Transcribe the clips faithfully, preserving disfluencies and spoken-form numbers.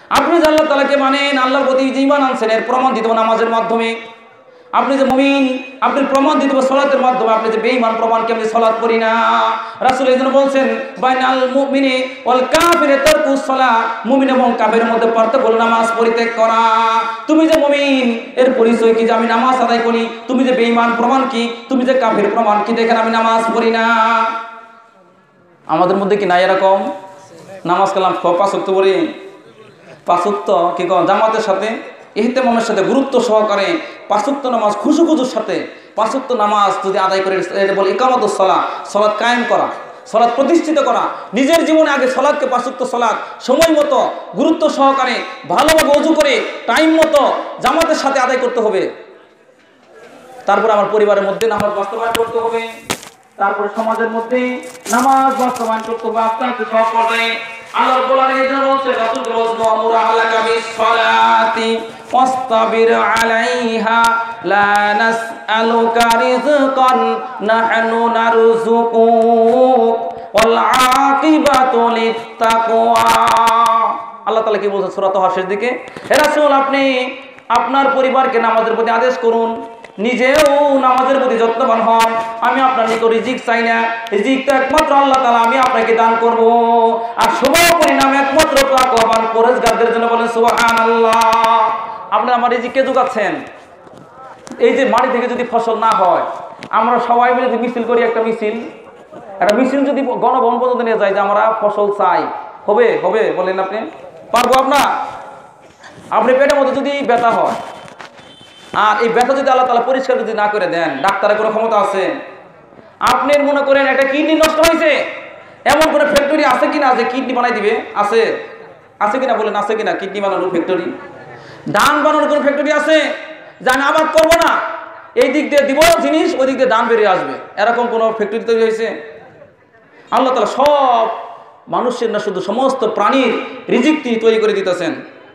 আপনি যে আল্লাহ তাআলাকে মানেন, আল্লাহর প্রতি যে ঈমান আনছেন, এর প্রমাণ দিতে হবে নামাজের মাধ্যমে। আপনি যে মুমিন, আপনি প্রমাণ দিতে হবে সালাতের মাধ্যমে। আপনি যে বেঈমান, প্রমাণ কি আমি সালাত পড়ি না। রাসূল এইজন্য বলছেন বাইনাল মুমিনি ওয়াল কাফিরি তারকুস সালাহ, মুমিন এবং কাফেরের মধ্যে পার্থক্য হলো নামাজ পরিত্যাগ করা। তুমি যে মুমিন, এর পরিচয় কি যে আমি নামাজ আদায় করি। তুমি যে বেঈমান, প্রমাণ কি। তুমি যে কাফের, প্রমাণ কি দেখেন আমি নামাজ পড়ি না। আমাদের মধ্যে কি নাই এরকম? নামাজ কালাম পাঁচ ওয়াক্ত পড়ি, পাঁচ ওয়াক্ত কি কম জামাতের সাথে ইহতিমামের সাথে গুরুত্ব সহকারে পাঁচ ওয়াক্ত নামাজ খুশু খুশুর সাথে পাঁচ ওয়াক্ত নামাজ যদি আদায় করে, এটা বলে ইকামাতুস সালাহ, সালাত কায়েম করা, সালাত প্রতিষ্ঠিত করা। নিজের জীবনে আগে সালাতকে পাঁচ ওয়াক্ত সালাত সময় মতো গুরুত্ব সহকারে ভালোভাবে ওযু করে টাইম মতো জামাতের সাথে আদায় করতে হবে। তারপর আমার পরিবারের মধ্যে নামাজ বাস্তবায়ন করতে হবে। তারপরে সমাজের মধ্যে নামাজ বাস্তবায়ন করতে হবে। আস্তে আস্তে সব পড়বে। আল্লাহ রাব্বুল আলামিন এই জন্য বলছেন, রাসূলকে বলছেন আমুর আহলাকা বিস-সালাতি ওয়াসতাবির আলাইহা লা নাসআলুকা রিজকান নাহনু নারযুকুক ওয়াল আকিবাতু লিত-তাকওয়া। আল্লাহ তাআলা কি বলছেন সূরা তাহার শেষ দিকে, হে রাসূল আপনি আপনার পরিবারকে নামাজের প্রতি আদেশ করুন, নিজেও নামাজের প্রতি যত্নবান হন। আমি আপনার নিকট রিজিক চাই না, রিজিক তো একমাত্র আল্লাহ তাআলা আমি আপনাকে দান করব। আর শুভ পরিণাম একমাত্র তাকওয়াবান পরহেজগারদের জন্য। বলেন সুবহানাল্লাহ। আপনি আমার রিজিক কে যোগাচ্ছেন? এই যে মাটি থেকে যদি ফসল না হয়, আমরা সবাই মিলে যদি মিছিল করি, একটা মিছিল একটা মিছিল যদি গণভবন পর্যন্ত নিয়ে যায় যে আমরা ফসল চাই, হবে হবে বলেন আপনি? পারবো আপনার? আপনি পেটের মধ্যে যদি ব্যথা হয়, আর এই ব্যথা যদি আল্লাহ তাআলা পরিষ্কার যদি না করে দেন, ডাক্তারের কোনো ক্ষমতা আছে? আপনি মনে করেন একটা কিডনি নষ্ট হয়েছে, এমন কোনো ফ্যাক্টরি আছে কিনা যে কিডনি বানাই দিবে? আছে? আছে কিনা বলেন, আছে কিনা কিডনি বানানোর ফ্যাক্টরি? ধান বানানোর কোনো ফ্যাক্টরি আছে যে আমি আবাদ করবো না, এই দিক দিয়ে দিব জিনিস, ওই দিক দিয়ে ধান বেরিয়ে আসবে, এরকম কোনো ফ্যাক্টরি তৈরি হয়েছে? আল্লাহ তাআলা সব মানুষের না শুধু সমস্ত প্রাণীর রিজিক তিনি তৈরি করে দিতেছেন।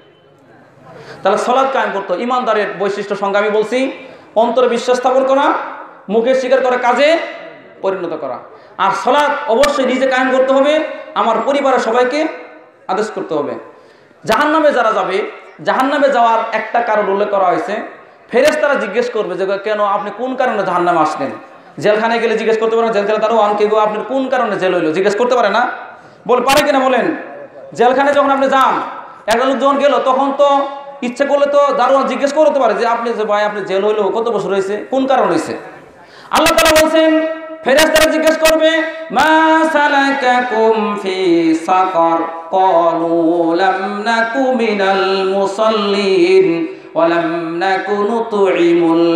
তাহলে সালাত কায়েম করতে, ইমানদারের বৈশিষ্ট্য সঙ্গে আমি বলছি অন্তরে বিশ্বাস স্থাপন করা, মুখে স্বীকার করে কাজে পরিণত করা। আর সালাত অবশ্যই নিজে কায়েম করতে হবে, আমার পরিবারের সবাইকে আদেশ করতে হবে। জাহান্নামে যারা যাবে, জাহান্নামে যাওয়ার একটা কারণ উল্লেখ করা হয়েছে। ফেরেশতারা জিজ্ঞেস করবে যে কেন আপনি কোন কারণে জাহান্নামে আসলেন? জেলখানায় গেলে জিজ্ঞেস করতে পারে না? জেলখানা তারও আনকে গো আপনি কোন কারণে জেল হইলো জিজ্ঞেস করতে পারে না? বল পারে কিনা বলেন? জেলখানায় যখন আপনি যান, একটা লোক যখন গেল, তখন তো ইচ্ছে করলে তো দারোয়ান জিজ্ঞেস করতে পারে যে আপনি যে ভাই আপনি জেল হইলো কত বছর হয়েছে, কোন কারণ হয়েছে? আল্লাহ তাআলা বলছেন ফেরেশতারা জিজ্ঞেস করবে মা সালাকাকুম ফি সাকার ক্বালু লাম নাকু মিনাল মুসাল্লিন ওয়া লাম নাকু নুতঈমুল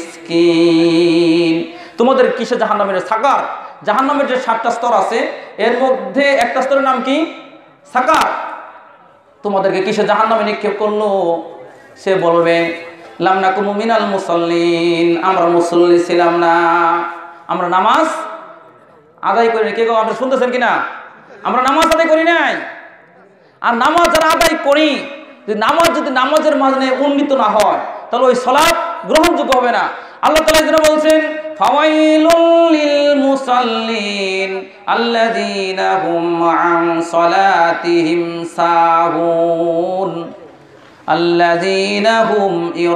মিসকিন। তোমাদের কিসে জাহান্নামের সাকার? জাহান্নামের যে সাতটা স্তর আছে, এর মধ্যে একটা স্তরের নাম কি? সাকার। তোমাদেরকে কিসে জাহান্নামে নিক্ষেপ করলো? সে বলবে লাম নাকু মিনাল মুসাল্লিন, আমরা মুসল্লি ছিলাম না, আমরা নামাজ আদায় করি। কে গো আপনি শুনতেছেন কিনা? আমরা নামাজ আদায় করি নাই। আর নামাজ যারা আদায় করি, যদি নামাজ যদি নামাজের মাঝে উন্নীত না হয়, তাহলে ওই সালাত গ্রহণযোগ্য হবে না। আল্লাহ তাআলা এখানে বলছেন ফাওয়াইলুল লিল মুসাল্লিন আল্লাযীনা হুম আন সালাতিহিম সাহুন আল্লাযীনা হুম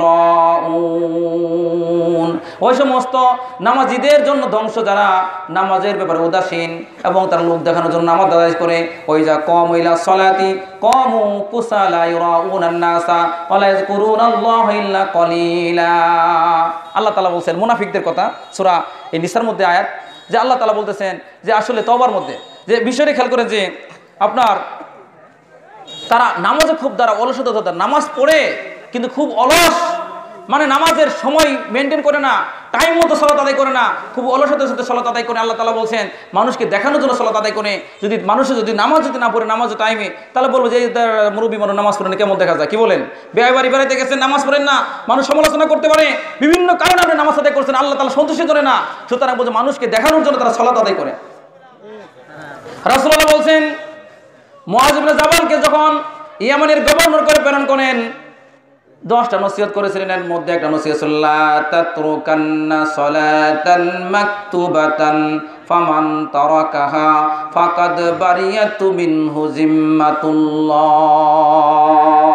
ইরাউন। ওই সমস্ত নামাজীদের জন্য ধ্বংস যারা নামাজের ব্যাপারে উদাসীন এবং তারা লোক দেখানোর জন্য নামাজ আদায় করে। ওই যা কম ইলা সলাতি কমু কুসালা ইরাউনান নাসা ওয়া লা ইয়াযকুরুনাল্লাহা ইল্লা কলিলা। আল্লাহ তাআলা বলছেন মুনাফিকদের কথা, সূরা এই নিসার মধ্যে আয়াত, যে আল্লাহ তাআলা বলতেছেন যে আসলে তওবার মধ্যে যে বিষয়টি খেয়াল করেন যে আপনার তারা নামাজে খুব দ্বারা অলসতা, নামাজ পড়ে কিন্তু খুব অলস, মানে নামাজের সময় মেনটেন করে না, টাইম মতো সালাত আদায় করে না, খুব অলসতার সাথে সালাত আদায় করে। আল্লাহ তাআলা বলছেন মানুষকে দেখানোর জন্য সালাত আদায় করে। যদি মানুষের যদি নামাজ যদি না পড়ে নামাজের টাইমে, তাহলে বলবো যে মুরব্বী মানুষ নামাজ পড়েন কেমন দেখা যায়, কি বলেন? বিয়ে বাড়ি বেড়াইতে গেছেন নামাজ পড়েন না, মানুষ সমালোচনা করতে পারে, বিভিন্ন কারণে আপনি নামাজ আদায় করছেন, আল্লাহ তাআলা সন্তুষ্ট করে না, সুতরাং বলছে মানুষকে দেখানোর জন্য তারা সালাত আদায় করে। রাসূলুল্লাহ বলছেন মুআয ইবনে জাবালকে যখন ইয়ামানের গভর্নর করে প্রেরণ করেন, দশটা নসিহত করেছিলেন। এর মধ্যে একটা নসিহত লা তাতরুকান্না সালাতান মাকতুবাতান ফামান তারাকাহা ফাকাদ বারিয়াতু মিনহু জিম্মাতুল্লাহ।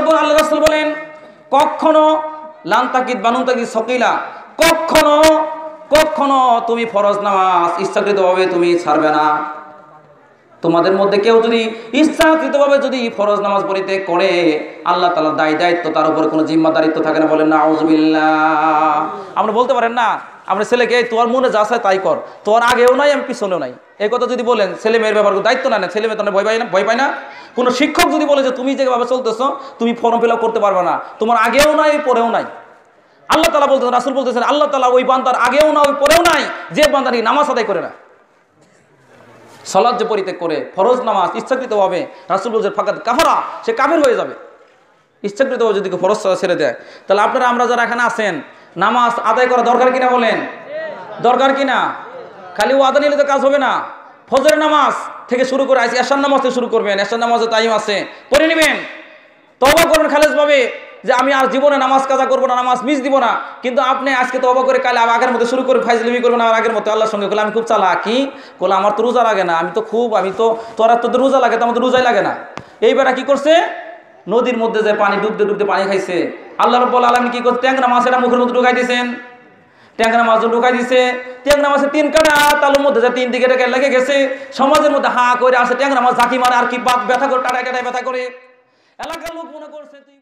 রব্বুল আল্লাহ রাসূল বলেন কখনো লান্তাকিদ বানুন্তাকিদ সকিলা, কখনো কখনো তুমি ফরজ নামাজ ইচ্ছাকৃতভাবে তুমি ছাড়বে না। তোমাদের মধ্যে কেউ যদি ইচ্ছাকৃতভাবে যদি ফরজ নামাজ পড়িতে করে আল্লাহ তাআলার দায় দায়িত্ব তার উপর কোনো জিম্মাদারিত্ব থাকে না। বলেন নাউযুবিল্লাহ। আমরা বলতে পারেন না আমরা ছেলেকে তোর মনে যা চায় তাই কর, তোর আগেও নাই আমি পিছনেও নাই, এই কথা যদি বলেন ছেলে মেয়ের ব্যাপার দায়িত্ব না নেন, ছেলে মেয়ে তো ভয় পায় না ভয় পায় না কোনো শিক্ষক যদি বলে যে তুমি যেভাবে চলতেছো তুমি ফর্ম ফিল আপ করতে পারবে না, তোমার আগেও নাই পরেও নাই। আল্লাহ তাআলা বলতেছেন, রাসূল বলতেছেন আল্লাহ তাআলা ওই বান্দার আগেও না ওই পরেও নাই যে বান্দা নাকি নামাজ আদায় করে না, সালাত যে পরিত্যাগ করে ফরজ নামাজ ইচ্ছাকৃতভাবে, রাসূল বলছেন ফাকাদ কাফারা, সে কাফের হয়ে যাবে। ইচ্ছাকৃতভাবে যদি ফরজ ছেড়ে দেয়, তাহলে আপনারা আমরা যারা এখানে আছেন নামাজ আদায় করা দরকার কিনা বলেন? দরকার কিনা? খালি ও আদা নিলে তো কাজ হবে না। ফজরের নামাজ থেকে শুরু করে আজকে এশার নামাজ থেকে শুরু করবেন, এশার নামাজে টাইম আছে, পড়ে নেবেন, তওবা করবেন খালেসভাবে যে আমি আর জীবনে নামাজ কাজা করবো না, নামাজ মিস দিব না। কিন্তু আপনি আজকে তওবা করে কালে আগের মতো শুরু করে ফাইজলামি করবেন আর আগের মতো আল্লাহর সঙ্গে বলে আমি খুব চালাকি, বলে আমার তো রোজা লাগে না, আমি তো খুব আমি তো তোরা তো রোজা লাগে তো আমার তো রোজাই লাগে না। এইবার কি করছে? নদীর মধ্যে যে পানি ডুবতে ডুবতে পানি খাইছে। আল্লাহ রাব্বুল আলামিন কি করছে? ট্যাংরা মাছ এটা মুখের মধ্যে ঢুকাই দিয়েছেন, ট্যাংরা মাছ ঢুকাই দিছে। ট্যাংরা মাছের তিন কাটা তালুর মধ্যে যে তিন দিকে লেগে গেছে, সমাজের মধ্যে হা করে আসে ট্যাংরা মাছ ঝাঁকি মারে আর কি বাপ ব্যথা করে টাটায় টাটায় ব্যথা করে, এলাকার লোক মনে করছে তুই